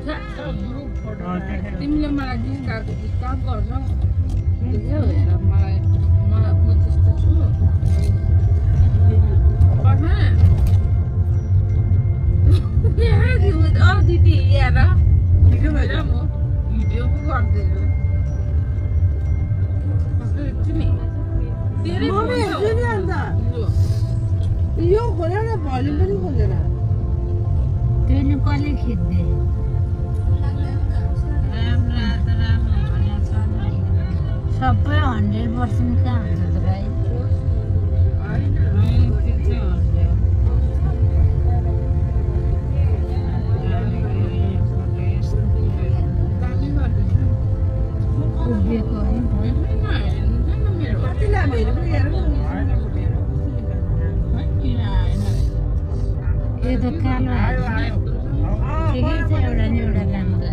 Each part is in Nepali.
तिमीले मलाई डिस्काउन्ट गर्छौ देख्यौ हेर मलाई म त्यस्तो छु दिदी हेर भिडियो भएर म भिडियो पो गर्दैछु यो खोलेर भोल्युम पनि खोलेर त्यसले कसले खिच्दे सबै 100% कहाँ हुन्छ त भाइ यो त कालो ठिकै छ एउटा नि एउटा राम्रो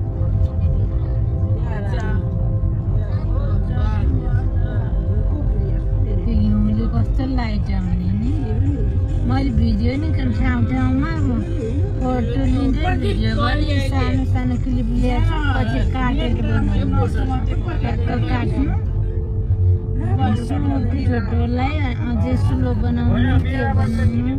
त्यो हिउँले कस्तो लाइट आउने नि मैले भिडियो नि ठाउँ ठाउँमा फोटो लिँदै भिडियो गरी सानो सानो क्लिप लिएर पछि काटेर काट्नु फोटोलाई अझै स्लो बनाउनु के बनाउनु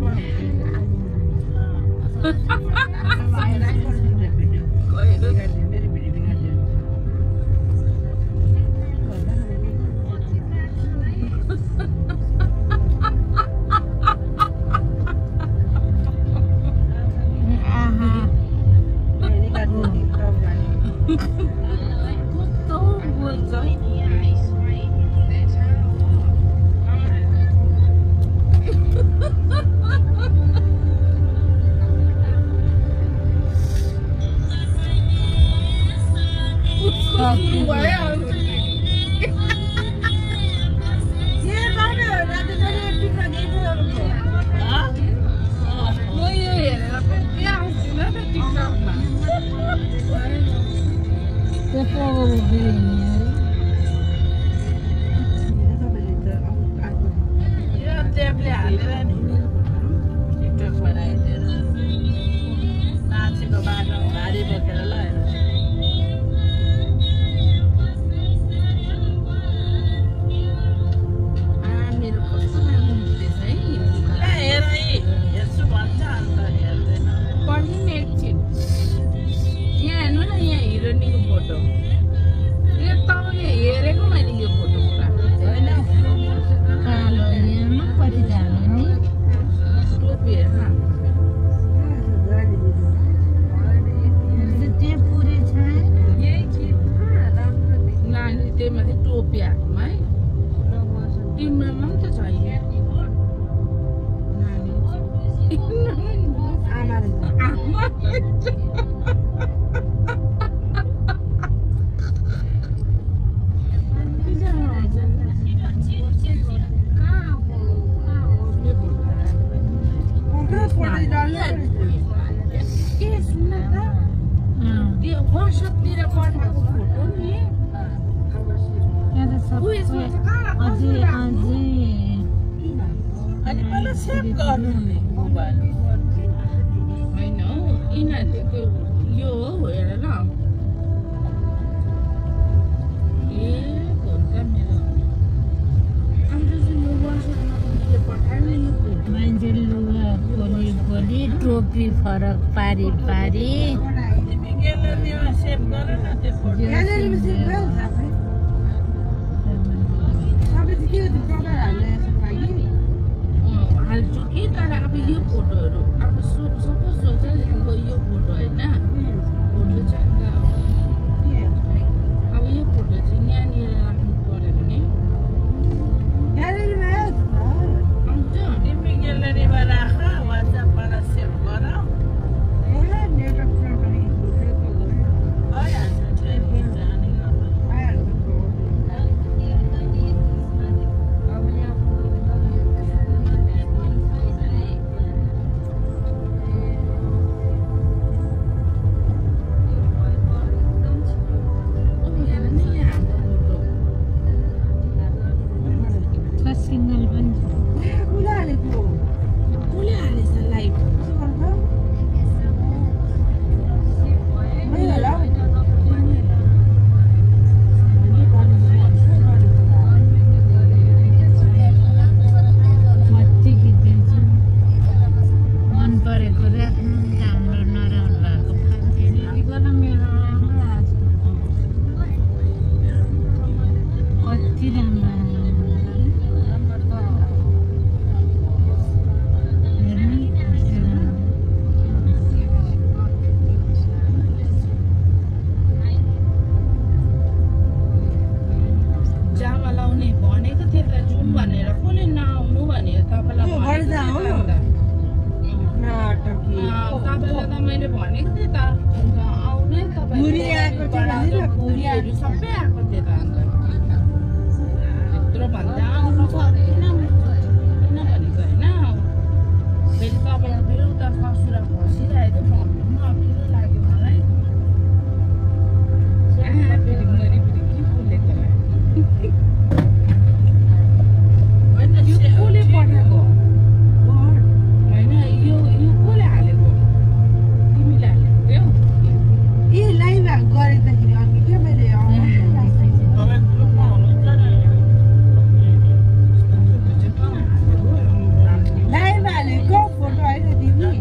टोपी फरक पारी पारी हाल्छु कि तर अब यो फोटोहरू अब सपोज सोच यो फोटो होइन फोटो चाहिँ अब यो फोटो चाहिँ यहाँनिर राख्नु पर्यो भने तिमी ग्यालेरीमा राख वाट्सएपबाट सेभ गर मैले भनेको थिएँ त अन्त आउने तपाईँ पुरी आएको थियो भने त पुरीहरू सबै आएको थियो त अन्त यत्रो भन्दा आउनु सक्दिनँ किन भनेको होइन फेरि तपाईँको फेरि उता ससुरा फसिरहेको भन्नु पनि अप्ठ्यारो लाग्यो मलाई फेरि मरिपरि के बोलेको होइन यो कसले पठाएको होइन यो कसले हालेको तिमीले हालेको ए लाइभ गरेदाखेरि अघि के मैले लाइभ हालेको फोटो होइन दिदी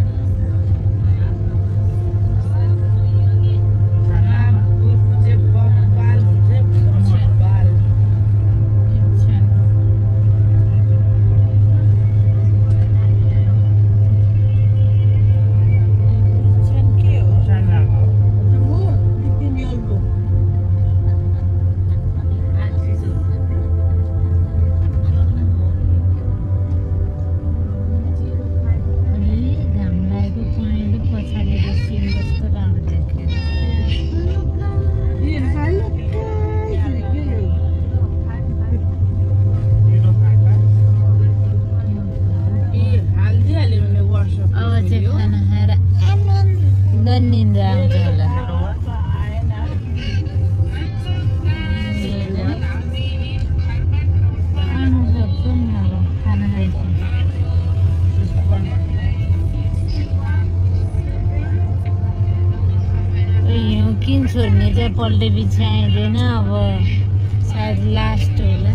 छोड्ने चाहिँ पल्टे बिछाइँदैन अब सायद लास्ट होला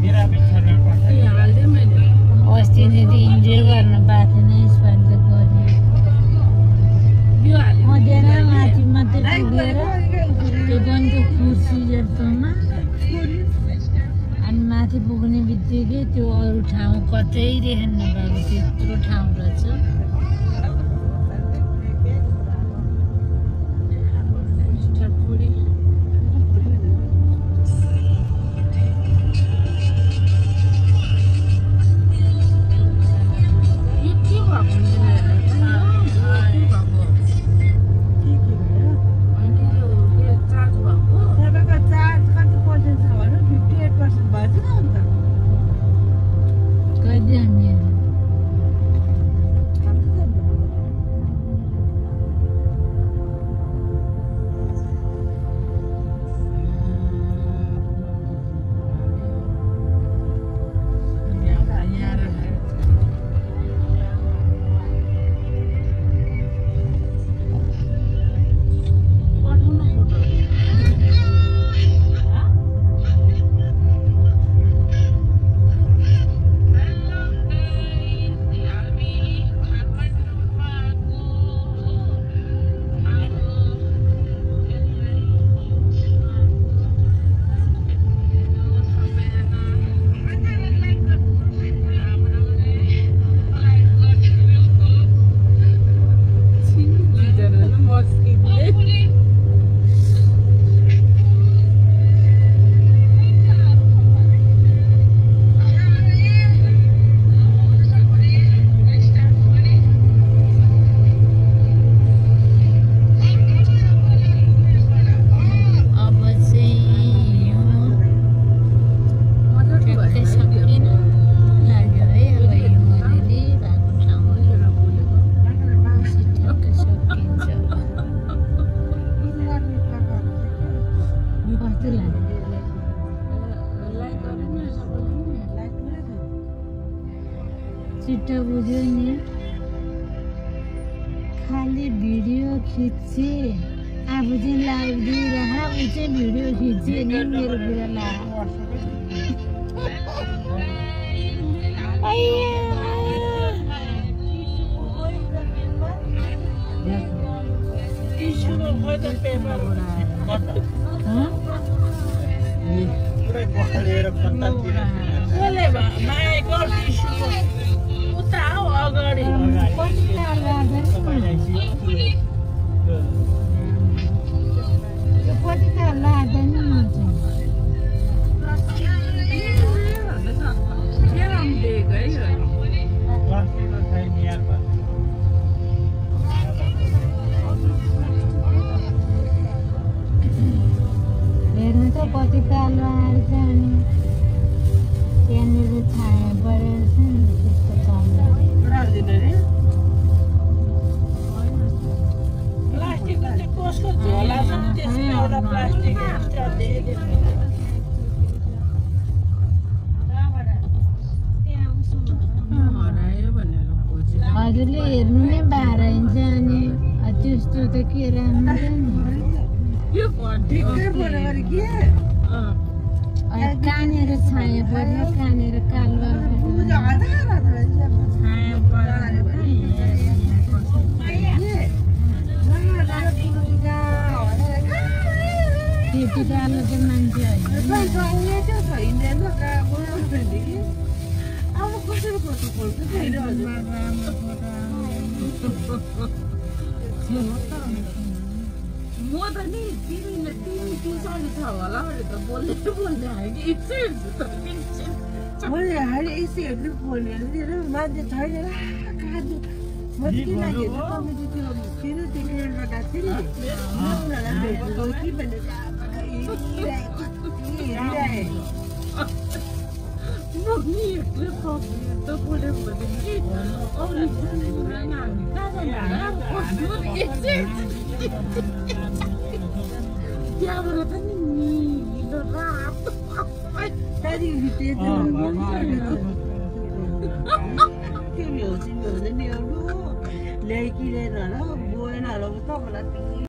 अस्ति नै इन्जोय गर्न पाएको थिएन यसपालि त गरेँ मध्याह माथि मात्रै पुगेर त्यो पनि त्यो कुर्सी जस्तोमा अनि माथि पुग्ने बित्तिकै त्यो अरू ठाउँ कतै देख्न नपाएको त्यत्रो ठाउँ रहेछ छिटो बुझ्यो नि खाली भिडियो खिच्चे आफू चाहिँ लाइभ दिइरह ऊ चाहिँ भिडियो खिच्चे नि मेरो कुरा ला प्लास्टिक एक्स्ट्रा दे दे हजुरले हेर्नु नै बाह्र इन्च अनि त्यस्तो त के राम्रो कानेर छाया पर्यो कानेर कालुवा त्यति डालो चाहिँ मान्छे म त नि तिमी पिसाडी छ होला भने त बोल्दै आयो कि मैले हाले यसो हेर्नु बोलेर मान्छे छैन त्यहाँबाट पनि ल्याइकिनेर होला बोएन होला तपाईँलाई